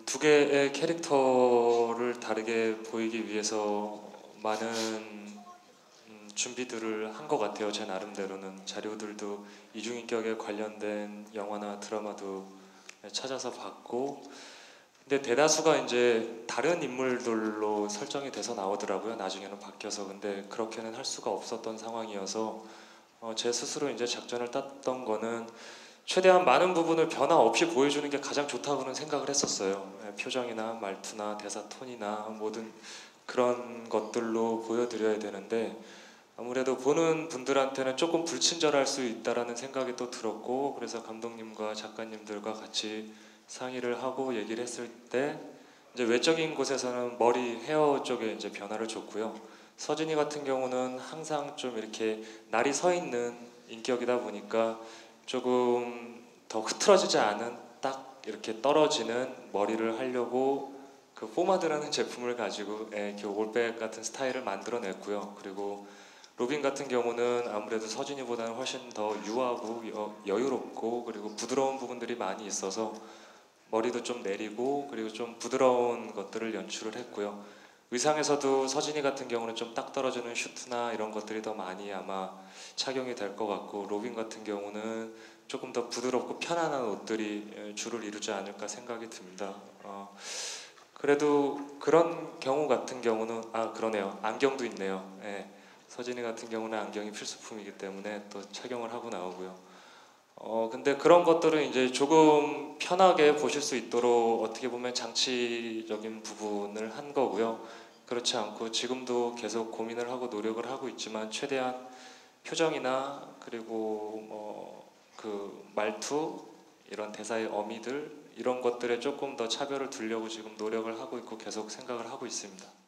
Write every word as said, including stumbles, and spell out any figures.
두 개의 캐릭터를 다르게 보이기 위해서 많은 음, 준비들을 한 것 같아요. 제 나름대로는 자료들도 이중인격에 관련된 영화나 드라마도 찾아서 봤고, 근데 대다수가 이제 다른 인물들로 설정이 돼서 나오더라고요. 나중에는 바뀌어서. 근데 그렇게는 할 수가 없었던 상황이어서 어, 제 스스로 이제 작전을 땄던 거는 최대한 많은 부분을 변화 없이 보여주는 게 가장 좋다고는 생각을 했었어요. 표정이나 말투나 대사 톤이나 모든 그런 것들로 보여드려야 되는데, 아무래도 보는 분들한테는 조금 불친절할 수 있다라는 생각이 또 들었고, 그래서 감독님과 작가님들과 같이 상의를 하고 얘기를 했을 때 이제 외적인 곳에서는 머리 헤어 쪽에 이제 변화를 줬고요. 서진이 같은 경우는 항상 좀 이렇게 날이 서 있는 인격이다 보니까 조금 더 흐트러지지 않은 딱 이렇게 떨어지는 머리를 하려고 그 포마드라는 제품을 가지고 예, 이렇게 올백 같은 스타일을 만들어냈고요. 그리고 로빈 같은 경우는 아무래도 서진이보다는 훨씬 더 유하고 여, 여유롭고 그리고 부드러운 부분들이 많이 있어서 머리도 좀 내리고 그리고 좀 부드러운 것들을 연출을 했고요. 의상에서도 서진이 같은 경우는 좀 딱 떨어지는 슈트나 이런 것들이 더 많이 아마 착용이 될 것 같고, 로빈 같은 경우는 조금 더 부드럽고 편안한 옷들이 주를 이루지 않을까 생각이 듭니다. 어, 그래도 그런 경우 같은 경우는 아 그러네요. 안경도 있네요. 예, 서진이 같은 경우는 안경이 필수품이기 때문에 또 착용을 하고 나오고요. 어 근데 그런 것들은 이제 조금 편하게 보실 수 있도록 어떻게 보면 장치적인 부분을 한 거고요. 그렇지 않고 지금도 계속 고민을 하고 노력을 하고 있지만 최대한 표정이나 그리고 뭐 그 말투 이런 대사의 어미들 이런 것들에 조금 더 차별을 두려고 지금 노력을 하고 있고 계속 생각을 하고 있습니다.